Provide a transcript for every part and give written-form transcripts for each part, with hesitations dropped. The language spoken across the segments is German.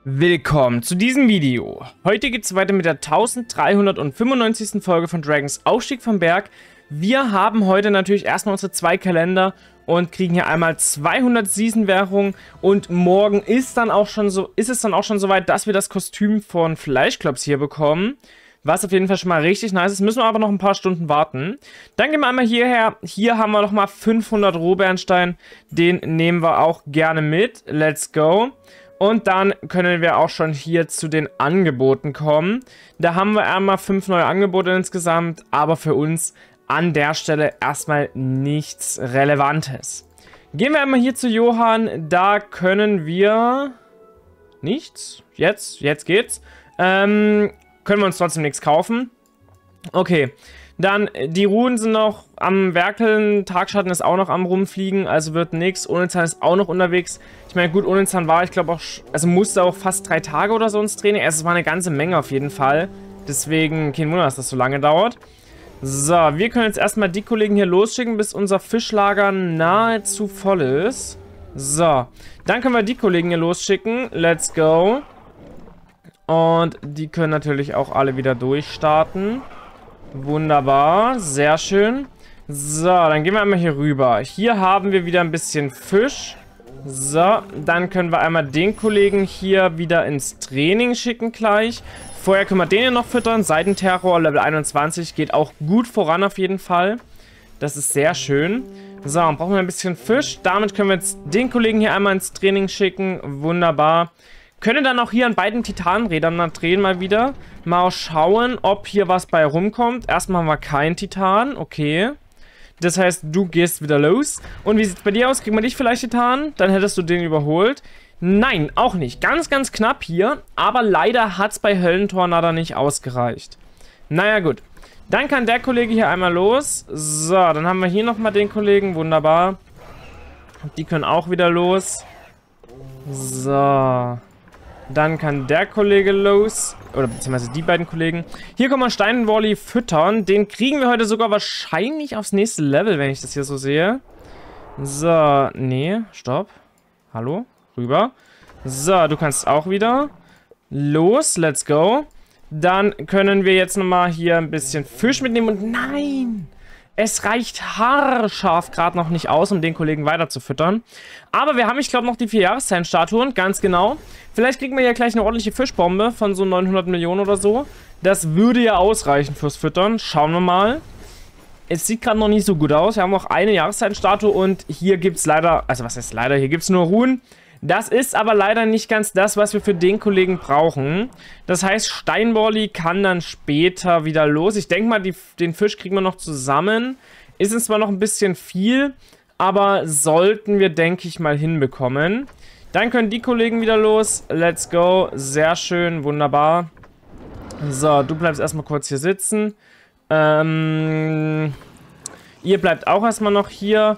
Willkommen zu diesem Video. Heute geht es weiter mit der 1395. Folge von Dragons Aufstieg vom Berg. Wir haben heute natürlich erstmal unsere 2 Kalender und kriegen hier einmal 200 Season-Währung und morgen ist es dann auch schon soweit, dass wir das Kostüm von Fleischklops hier bekommen. Was auf jeden Fall schon mal richtig nice ist. Müssen wir aber noch ein paar Stunden warten. Dann gehen wir einmal hierher. Hier haben wir nochmal 500 Rohbernstein. Den nehmen wir auch gerne mit. Let's go. Und dann können wir auch schon hier zu den Angeboten kommen. Da haben wir einmal 5 neue Angebote insgesamt, aber für uns an der Stelle erstmal nichts Relevantes. Gehen wir einmal hier zu Johann. Da können wir nichts. Jetzt geht's. Können wir uns trotzdem nichts kaufen. Okay. Dann, die Ruhen sind noch am Werkeln, Tagschatten ist auch noch am Rumfliegen, also wird nichts. Onezan ist auch noch unterwegs. Ich meine, gut, Onezan war, ich glaube auch, also musste auch fast 3 Tage oder so ins Training. Also es war eine ganze Menge auf jeden Fall. Deswegen, kein Wunder, dass das so lange dauert. So, wir können jetzt erstmal die Kollegen hier losschicken, bis unser Fischlager nahezu voll ist. So, dann können wir die Kollegen hier losschicken. Let's go. Und die können natürlich auch alle wieder durchstarten. Wunderbar, sehr schön. So, dann gehen wir einmal hier rüber. Hier haben wir wieder ein bisschen Fisch. So, dann können wir einmal den Kollegen hier wieder ins Training schicken gleich. Vorher können wir den hier noch füttern. Seitenterror, Level 21, geht auch gut voran auf jeden Fall. Das ist sehr schön. So, dann brauchen wir ein bisschen Fisch. Damit können wir jetzt den Kollegen hier einmal ins Training schicken. Wunderbar. Können dann auch hier an beiden Titanrädern dann drehen mal wieder. Mal schauen, ob hier was bei rumkommt. Erstmal haben wir keinen Titan. Okay. Das heißt, du gehst wieder los. Und wie sieht es bei dir aus? Kriegt man dich vielleicht Titan? Dann hättest du den überholt. Nein, auch nicht. Ganz, ganz knapp hier. Aber leider hat es bei Höllentornado nicht ausgereicht. Naja, gut. Dann kann der Kollege hier einmal los. So, dann haben wir hier nochmal den Kollegen. Wunderbar. Die können auch wieder los. So. Dann kann der Kollege los. Oder beziehungsweise die beiden Kollegen. Hier kommen wir Steinwolli füttern. Den kriegen wir heute sogar wahrscheinlich aufs nächste Level, wenn ich das hier so sehe. So, nee, stopp. Hallo, rüber. So, du kannst auch wieder. Los, let's go. Dann können wir jetzt nochmal hier ein bisschen Fisch mitnehmen. Und nein! Es reicht haarscharf gerade noch nicht aus, um den Kollegen weiter zu füttern. Aber wir haben, ich glaube, noch die 4 Jahreszeitenstatuen, ganz genau. Vielleicht kriegen wir ja gleich eine ordentliche Fischbombe von so 900 Millionen oder so. Das würde ja ausreichen fürs Füttern. Schauen wir mal. Es sieht gerade noch nicht so gut aus. Wir haben noch eine Jahreszeitenstatue und hier gibt es leider, also was heißt leider, hier gibt es nur Ruhen. Das ist aber leider nicht ganz das, was wir für den Kollegen brauchen. Das heißt, Steinbolli kann dann später wieder los. Ich denke mal, den Fisch kriegen wir noch zusammen. Ist es zwar noch ein bisschen viel, aber sollten wir, denke ich, mal hinbekommen. Dann können die Kollegen wieder los. Let's go. Sehr schön, wunderbar. So, du bleibst erstmal kurz hier sitzen. Ihr bleibt auch erstmal noch hier.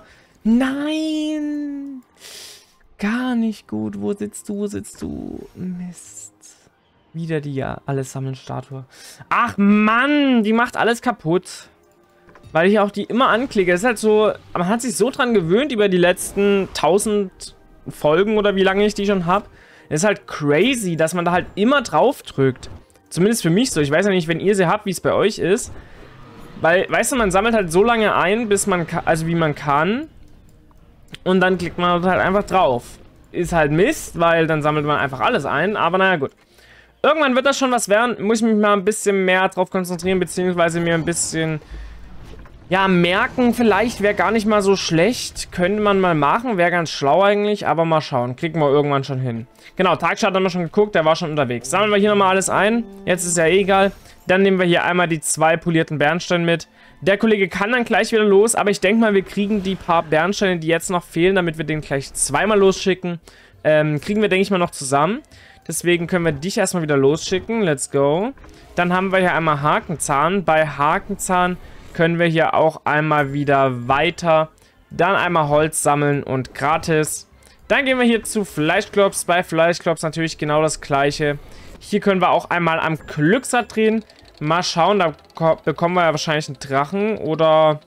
Nein! Gar nicht gut. Wo sitzt du? Wo sitzt du? Mist. Wieder die ja alles sammeln Statue. Ach Mann, die macht alles kaputt. Weil ich auch die immer anklicke. Es ist halt so, man hat sich so dran gewöhnt über die letzten 1000 Folgen oder wie lange ich die schon habe. Es ist halt crazy, dass man da halt immer drauf drückt. Zumindest für mich so. Ich weiß ja nicht, wenn ihr sie habt, wie es bei euch ist. Weil, weißt du, man sammelt halt so lange ein, bis man kann, also wie man kann. Und dann klickt man halt einfach drauf. Ist halt Mist, weil dann sammelt man einfach alles ein. Aber naja, gut. Irgendwann wird das schon was werden. Muss ich mich mal ein bisschen mehr drauf konzentrieren, beziehungsweise mir ein bisschen, ja, merken. Vielleicht wäre gar nicht mal so schlecht. Könnte man mal machen. Wäre ganz schlau eigentlich. Aber mal schauen. Kriegen wir irgendwann schon hin. Genau, Tagschart haben wir schon geguckt. Der war schon unterwegs. Sammeln wir hier nochmal alles ein. Jetzt ist ja eh egal. Dann nehmen wir hier einmal die 2 polierten Bernsteine mit. Der Kollege kann dann gleich wieder los, aber ich denke mal, wir kriegen die paar Bernsteine, die jetzt noch fehlen, damit wir den gleich 2-mal losschicken, kriegen wir, denke ich mal, noch zusammen. Deswegen können wir dich erstmal wieder losschicken. Let's go. Dann haben wir hier einmal Hakenzahn. Bei Hakenzahn können wir hier auch einmal wieder weiter. Dann einmal Holz sammeln und gratis. Dann gehen wir hier zu Fleischklops. Bei Fleischklops natürlich genau das gleiche. Hier können wir auch einmal am Glücksrad drehen. Mal schauen, da bekommen wir ja wahrscheinlich einen Drachen oder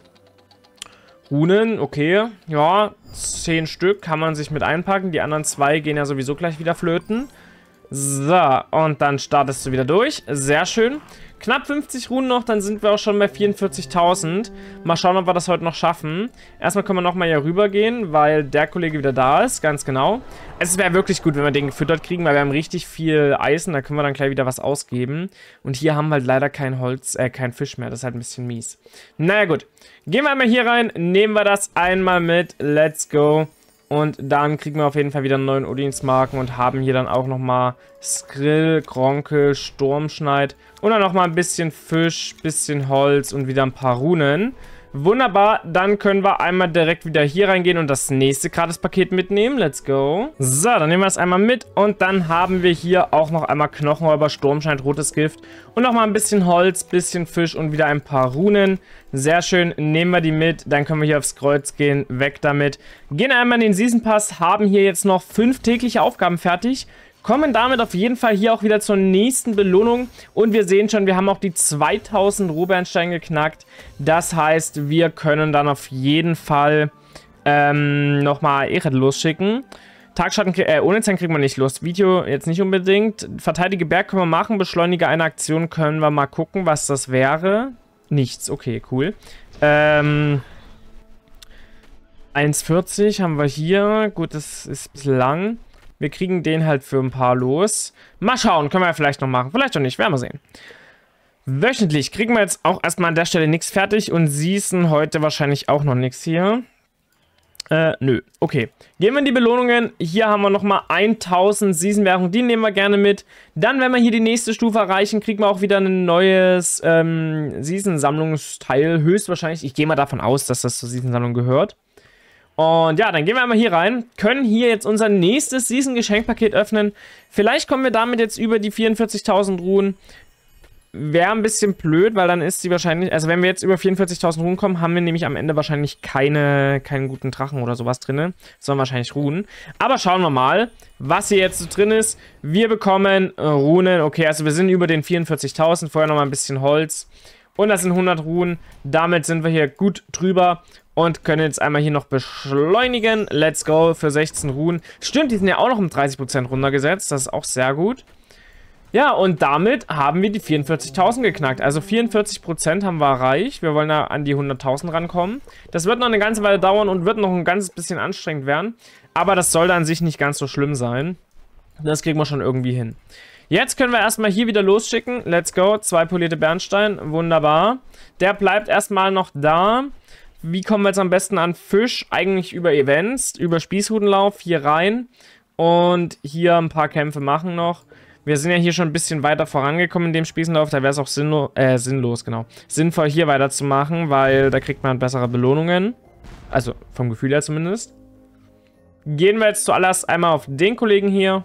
Runen. Okay, ja, 10 Stück kann man sich mit einpacken. Die anderen 2 gehen ja sowieso gleich wieder flöten. So, und dann startest du wieder durch. Sehr schön. Knapp 50 Runen noch, dann sind wir auch schon bei 44.000. Mal schauen, ob wir das heute noch schaffen. Erstmal können wir nochmal hier rüber gehen, weil der Kollege wieder da ist, ganz genau. Es wäre wirklich gut, wenn wir den gefüttert kriegen, weil wir haben richtig viel Eisen, da können wir dann gleich wieder was ausgeben. Und hier haben wir halt leider kein kein Fisch mehr, das ist halt ein bisschen mies. Naja gut, gehen wir einmal hier rein, nehmen wir das einmal mit, let's go. Und dann kriegen wir auf jeden Fall wieder einen neuen Odinsmarken und haben hier dann auch nochmal Skrill, Gronke, Sturmschneid und dann nochmal ein bisschen Fisch, bisschen Holz und wieder ein paar Runen. Wunderbar, dann können wir einmal direkt wieder hier reingehen und das nächste Gratis-Paket mitnehmen. Let's go. So, dann nehmen wir das einmal mit und dann haben wir hier auch noch einmal Knochenräuber, Sturmschneid, rotes Gift und nochmal ein bisschen Holz, bisschen Fisch und wieder ein paar Runen. Sehr schön, nehmen wir die mit, dann können wir hier aufs Kreuz gehen, weg damit. Gehen einmal in den Season Pass, haben hier jetzt noch 5 tägliche Aufgaben fertig. Kommen damit auf jeden Fall hier auch wieder zur nächsten Belohnung. Und wir sehen schon, wir haben auch die 2000 Rohbernsteine geknackt. Das heißt, wir können dann auf jeden Fall nochmal Eret losschicken. Tagschatten, ohne Zeit kriegt man nicht los. Video jetzt nicht unbedingt. Verteidige Berg können wir machen. Beschleunige eine Aktion können wir mal gucken, was das wäre. Nichts, okay, cool. 1,40 haben wir hier. Gut, das ist ein bisschen lang. Wir kriegen den halt für ein paar los. Mal schauen, können wir ja vielleicht noch machen. Vielleicht auch nicht, werden wir sehen. Wöchentlich kriegen wir jetzt auch erstmal an der Stelle nichts fertig. Und Season heute wahrscheinlich auch noch nichts hier. Nö. Okay. Gehen wir in die Belohnungen. Hier haben wir nochmal 1000 Season-Währung. Die nehmen wir gerne mit. Dann, wenn wir hier die nächste Stufe erreichen, kriegen wir auch wieder ein neues Season-Sammlungsteil. Höchstwahrscheinlich. Ich gehe mal davon aus, dass das zur Season-Sammlung gehört. Und ja, dann gehen wir einmal hier rein, können hier jetzt unser nächstes Season-Geschenkpaket öffnen. Vielleicht kommen wir damit jetzt über die 44.000 Runen. Wäre ein bisschen blöd, weil dann ist sie wahrscheinlich, also wenn wir jetzt über 44.000 Runen kommen, haben wir nämlich am Ende wahrscheinlich keinen guten Drachen oder sowas drin, sondern wahrscheinlich Runen. Aber schauen wir mal, was hier jetzt so drin ist. Wir bekommen Runen, okay, also wir sind über den 44.000, vorher nochmal ein bisschen Holz. Und das sind 100 Runen, damit sind wir hier gut drüber. Und können jetzt einmal hier noch beschleunigen. Let's go für 16 Runen. Stimmt, die sind ja auch noch um 30% runtergesetzt. Das ist auch sehr gut. Ja, und damit haben wir die 44.000 geknackt. Also 44% haben wir erreicht. Wir wollen da an die 100.000 rankommen. Das wird noch eine ganze Weile dauern und wird noch ein ganzes bisschen anstrengend werden. Aber das sollte an sich nicht ganz so schlimm sein. Das kriegen wir schon irgendwie hin. Jetzt können wir erstmal hier wieder losschicken. Let's go. 2 polierte Bernstein. Wunderbar. Der bleibt erstmal noch da. Wie kommen wir jetzt am besten an Fisch? Eigentlich über Events, über Spießrutenlauf hier rein und hier ein paar Kämpfe machen noch. Wir sind ja hier schon ein bisschen weiter vorangekommen in dem Spießenlauf, da wäre es auch sinnlos, genau. Sinnvoll hier weiterzumachen, weil da kriegt man bessere Belohnungen. Also vom Gefühl her zumindest. Gehen wir jetzt zuallererst einmal auf den Kollegen hier.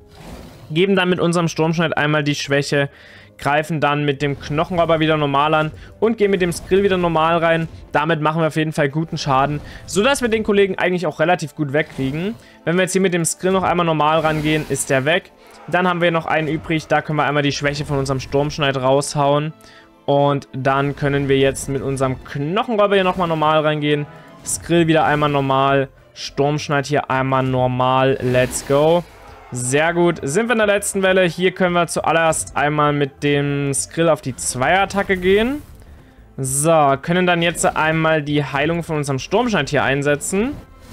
Geben dann mit unserem Sturmschneid einmal die Schwäche. Greifen dann mit dem Knochenräuber wieder normal an und gehen mit dem Skrill wieder normal rein. Damit machen wir auf jeden Fall guten Schaden, sodass wir den Kollegen eigentlich auch relativ gut wegkriegen. Wenn wir jetzt hier mit dem Skrill noch einmal normal rangehen, ist der weg. Dann haben wir noch einen übrig, da können wir einmal die Schwäche von unserem Sturmschneid raushauen. Und dann können wir jetzt mit unserem Knochenräuber hier nochmal normal reingehen. Skrill wieder einmal normal, Sturmschneid hier einmal normal, let's go. Sehr gut. Sind wir in der letzten Welle. Hier können wir zuallererst einmal mit dem Skrill auf die Zweierattacke gehen. So, können dann jetzt einmal die Heilung von unserem Sturmschneid hier einsetzen.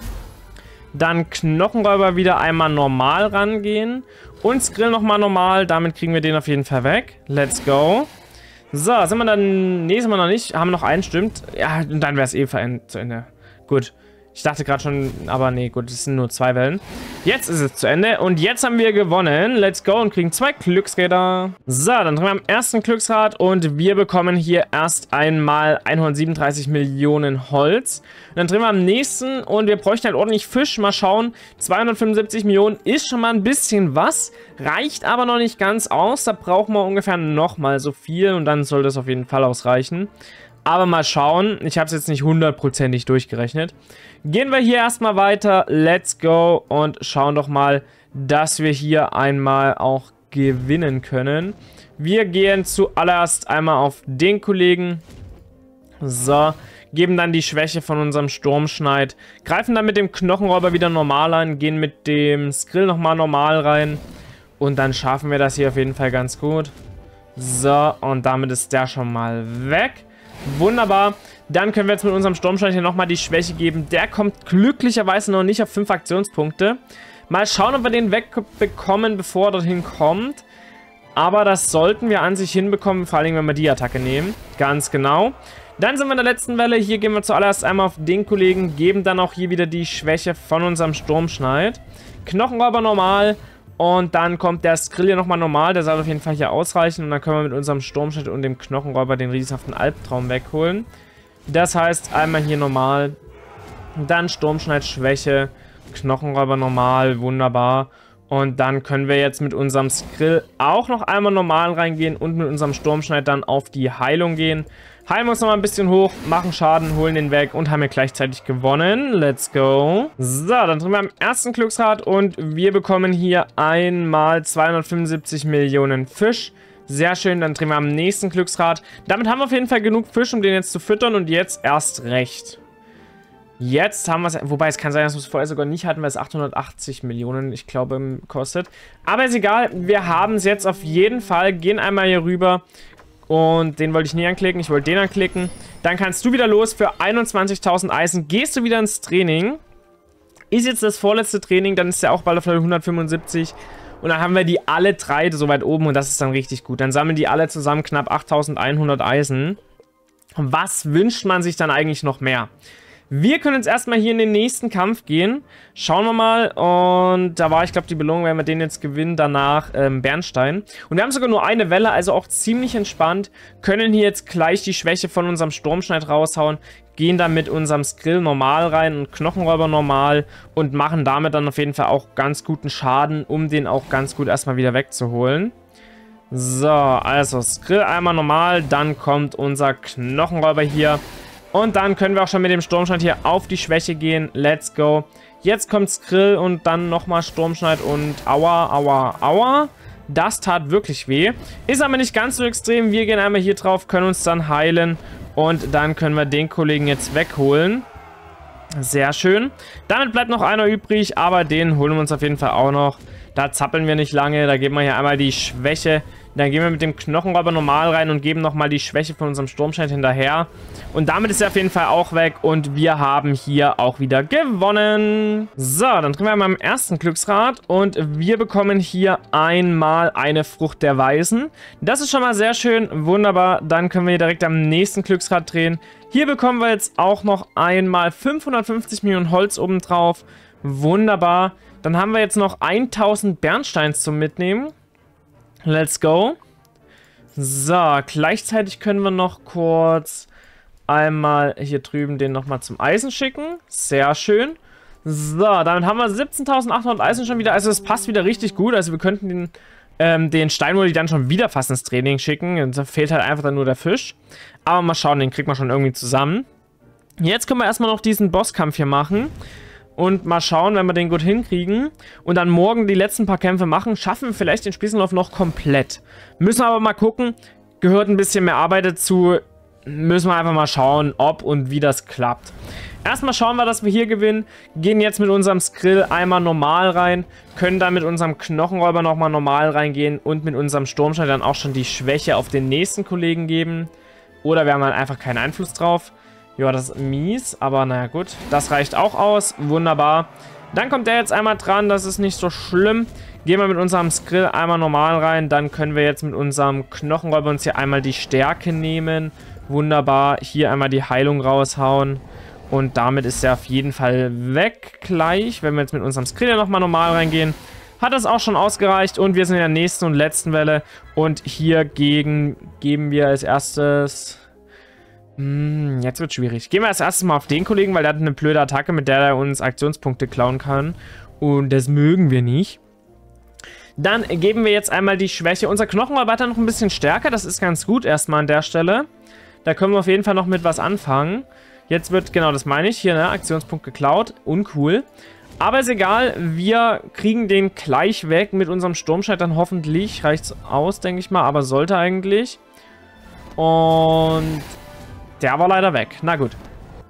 Dann Knochenräuber wieder einmal normal rangehen. Und Skrill nochmal normal. Damit kriegen wir den auf jeden Fall weg. Let's go. So, sind wir dann... Nee, sind wir noch nicht. Haben wir noch einen, stimmt. Ja, und dann wäre es eh zu Ende. Gut. Ich dachte gerade schon, aber nee, gut, es sind nur 2 Wellen. Jetzt ist es zu Ende und jetzt haben wir gewonnen. Let's go und kriegen 2 Glücksräder. So, dann drehen wir am ersten Glücksrad und wir bekommen hier erst einmal 137 Millionen Holz. Und dann drehen wir am nächsten und wir bräuchten halt ordentlich Fisch. Mal schauen, 275 Millionen ist schon mal ein bisschen was, reicht aber noch nicht ganz aus. Da brauchen wir ungefähr nochmal so viel und dann soll das auf jeden Fall ausreichen. Aber mal schauen, ich habe es jetzt nicht 100%ig durchgerechnet. Gehen wir hier erstmal weiter, let's go und schauen doch mal, dass wir hier einmal auch gewinnen können. Wir gehen zuallererst einmal auf den Kollegen. So, geben dann die Schwäche von unserem Sturmschneid. Greifen dann mit dem Knochenräuber wieder normal an, gehen mit dem Skrill nochmal normal rein. Und dann schaffen wir das hier auf jeden Fall ganz gut. So, und damit ist der schon mal weg. Wunderbar. Dann können wir jetzt mit unserem Sturmschneit hier nochmal die Schwäche geben. Der kommt glücklicherweise noch nicht auf 5 Aktionspunkte. Mal schauen, ob wir den wegbekommen, bevor er dorthin kommt. Aber das sollten wir an sich hinbekommen, vor allem wenn wir die Attacke nehmen. Ganz genau. Dann sind wir in der letzten Welle. Hier gehen wir zuallererst einmal auf den Kollegen, geben dann auch hier wieder die Schwäche von unserem Sturmschneid. Knochenräuber normal. Und dann kommt der Skrill hier nochmal normal. Der soll auf jeden Fall hier ausreichen. Und dann können wir mit unserem Sturmschnitt und dem Knochenräuber den riesenhaften Albtraum wegholen. Das heißt, einmal hier normal. Dann Sturmschneid, Schwäche. Knochenräuber normal. Wunderbar. Und dann können wir jetzt mit unserem Skrill auch noch einmal normal reingehen. Und mit unserem Sturmschneid dann auf die Heilung gehen. Heilen wir uns nochmal ein bisschen hoch, machen Schaden, holen den weg und haben hier gleichzeitig gewonnen. Let's go. So, dann drehen wir am ersten Glücksrad und wir bekommen hier einmal 275 Millionen Fisch. Sehr schön, dann drehen wir am nächsten Glücksrad. Damit haben wir auf jeden Fall genug Fisch, um den jetzt zu füttern und jetzt erst recht. Jetzt haben wir es, wobei es kann sein, dass wir es vorher sogar nicht hatten, weil es 880 Millionen, ich glaube, kostet. Aber ist egal, wir haben es jetzt auf jeden Fall. Gehen einmal hier rüber. Und den wollte ich nie anklicken, ich wollte den anklicken. Dann kannst du wieder los für 21.000 Eisen. Gehst du wieder ins Training. Ist jetzt das vorletzte Training, dann ist er auch bald auf Level 175. Und dann haben wir die alle drei so weit oben und das ist dann richtig gut. Dann sammeln die alle zusammen knapp 8.100 Eisen. Was wünscht man sich dann eigentlich noch mehr? Wir können jetzt erstmal hier in den nächsten Kampf gehen. Schauen wir mal. Und da war, ich glaube, die Belohnung, wenn wir den jetzt gewinnen, danach Bernstein. Und wir haben sogar nur eine Welle, also auch ziemlich entspannt. Können hier jetzt gleich die Schwäche von unserem Sturmschneid raushauen. Gehen dann mit unserem Skrill normal rein und Knochenräuber normal. Und machen damit dann auf jeden Fall auch ganz guten Schaden, um den auch ganz gut erstmal wieder wegzuholen. So, also Skrill einmal normal. Dann kommt unser Knochenräuber hier. Und dann können wir auch schon mit dem Sturmschneid hier auf die Schwäche gehen. Let's go. Jetzt kommt Skrill und dann nochmal Sturmschneid und aua, aua, aua. Das tat wirklich weh. Ist aber nicht ganz so extrem. Wir gehen einmal hier drauf, können uns dann heilen. Und dann können wir den Kollegen jetzt wegholen. Sehr schön. Damit bleibt noch einer übrig, aber den holen wir uns auf jeden Fall auch noch. Da zappeln wir nicht lange. Da geben wir hier einmal die Schwäche. Dann gehen wir mit dem Knochenräuber normal rein und geben nochmal die Schwäche von unserem Sturmschneid hinterher. Und damit ist er auf jeden Fall auch weg. Und wir haben hier auch wieder gewonnen. So, dann drehen wir mal am ersten Glücksrad. Und wir bekommen hier einmal eine Frucht der Weisen. Das ist schon mal sehr schön. Wunderbar. Dann können wir hier direkt am nächsten Glücksrad drehen. Hier bekommen wir jetzt auch noch einmal 550 Millionen Holz obendrauf. Wunderbar. Dann haben wir jetzt noch 1000 Bernsteins zum Mitnehmen. Let's go. So, gleichzeitig können wir noch kurz einmal hier drüben den nochmal zum Eisen schicken. Sehr schön. So, damit haben wir 17.800 Eisen schon wieder. Also es passt wieder richtig gut. Also wir könnten den Steinwolle dann schon wieder fast ins Training schicken. Da fehlt halt einfach dann nur der Fisch. Aber mal schauen, den kriegt man schon irgendwie zusammen. Jetzt können wir erstmal noch diesen Bosskampf hier machen. Und mal schauen, wenn wir den gut hinkriegen und dann morgen die letzten paar Kämpfe machen, schaffen wir vielleicht den Spießenlauf noch komplett. Müssen wir aber mal gucken, gehört ein bisschen mehr Arbeit dazu, müssen wir einfach mal schauen, ob und wie das klappt. Erstmal schauen wir, dass wir hier gewinnen, gehen jetzt mit unserem Skrill einmal normal rein, können dann mit unserem Knochenräuber nochmal normal reingehen und mit unserem Sturmschneid dann auch schon die Schwäche auf den nächsten Kollegen geben. Oder wir haben halt einfach keinen Einfluss drauf. Ja, das ist mies, aber naja gut. Das reicht auch aus. Wunderbar. Dann kommt der jetzt einmal dran, das ist nicht so schlimm. Gehen wir mit unserem Skrill einmal normal rein. Dann können wir jetzt mit unserem Knochenräuber uns hier einmal die Stärke nehmen. Wunderbar. Hier einmal die Heilung raushauen. Und damit ist er auf jeden Fall weg gleich. Wenn wir jetzt mit unserem Skrill hier nochmal normal reingehen, hat das auch schon ausgereicht. Und wir sind in der nächsten und letzten Welle. Und hier geben wir als erstes... Jetzt wird schwierig. Gehen wir als erstes mal auf den Kollegen, weil der hat eine blöde Attacke, mit der er uns Aktionspunkte klauen kann. Und das mögen wir nicht. Dann geben wir jetzt einmal die Schwäche. Unser Knochenräuber hat noch ein bisschen stärker. Das ist ganz gut erstmal an der Stelle. Da können wir auf jeden Fall noch mit was anfangen. Jetzt wird, genau das meine ich, hier, ne, Aktionspunkt geklaut. Uncool. Aber ist egal. Wir kriegen den gleich weg mit unserem Sturmschneid dann hoffentlich. Reicht's aus, denke ich mal. Aber sollte eigentlich. Und... der war leider weg. Na gut.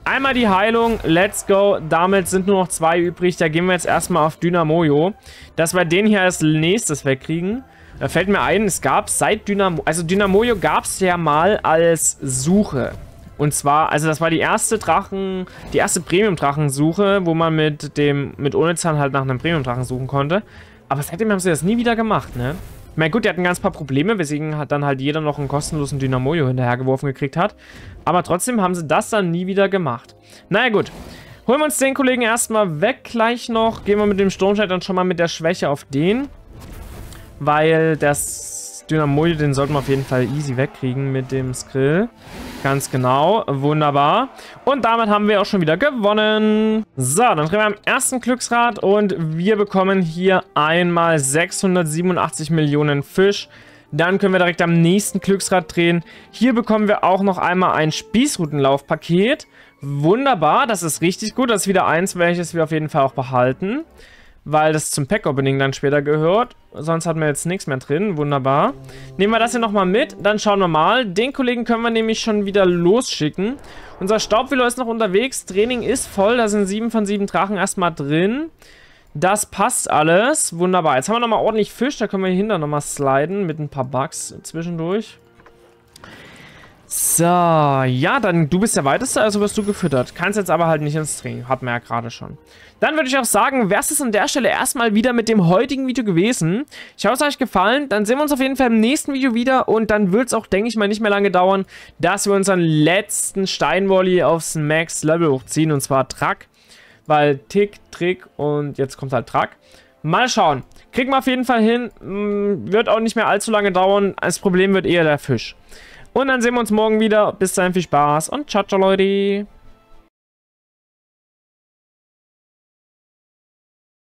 Einmal die Heilung, let's go. Damit sind nur noch 2 übrig. Da gehen wir jetzt erstmal auf Dynamojo, dass wir den hier als nächstes wegkriegen. Da fällt mir ein, es gab seit Dynamojo gab es ja mal als Suche. Und zwar, also das war die erste Premium-Drachensuche, wo man mit Onezahn halt nach einem Premium-Drachen suchen konnte. Aber seitdem haben sie das nie wieder gemacht, ne? Ich meine, gut, die hatten ganz paar Probleme, weswegen hat dann halt jeder noch einen kostenlosen Dynamojo hinterhergeworfen gekriegt hat. Aber trotzdem haben sie das dann nie wieder gemacht. Naja, gut. Holen wir uns den Kollegen erstmal weg gleich noch. Gehen wir mit dem Sturmscheit dann schon mal mit der Schwäche auf den. Weil das Dynamojo, den sollten wir auf jeden Fall easy wegkriegen mit dem Skrill. Ganz genau. Wunderbar. Und damit haben wir auch schon wieder gewonnen. So, dann drehen wir am ersten Glücksrad und wir bekommen hier einmal 687 Millionen Fisch. Dann können wir direkt am nächsten Glücksrad drehen. Hier bekommen wir auch noch einmal ein Spießrutenlaufpaket. Wunderbar, das ist richtig gut. Das ist wieder eins, welches wir auf jeden Fall auch behalten. Weil das zum Pack-Opening dann später gehört. Sonst hatten wir jetzt nichts mehr drin. Wunderbar. Nehmen wir das hier nochmal mit. Dann schauen wir mal. Den Kollegen können wir nämlich schon wieder losschicken. Unser Staubwilo ist noch unterwegs. Training ist voll. Da sind 7 von 7 Drachen erstmal drin. Das passt alles. Wunderbar. Jetzt haben wir nochmal ordentlich Fisch. Da können wir hier hinter nochmal sliden mit ein paar Bugs zwischendurch. So, ja, dann du bist der Weiteste, also wirst du gefüttert. Kannst jetzt aber halt nicht ins Training, hatten wir ja gerade schon. Dann würde ich auch sagen, wäre es an der Stelle erstmal wieder mit dem heutigen Video gewesen. Ich hoffe, es hat euch gefallen. Dann sehen wir uns auf jeden Fall im nächsten Video wieder und dann wird es auch, denke ich mal, nicht mehr lange dauern, dass wir unseren letzten Steinvolley aufs Max-Level hochziehen, und zwar Track. Weil Tick, Trick und jetzt kommt halt Track. Mal schauen. Kriegen wir auf jeden Fall hin. Wird auch nicht mehr allzu lange dauern. Das Problem wird eher der Fisch. Und dann sehen wir uns morgen wieder. Bis dahin viel Spaß und ciao, ciao, Leute.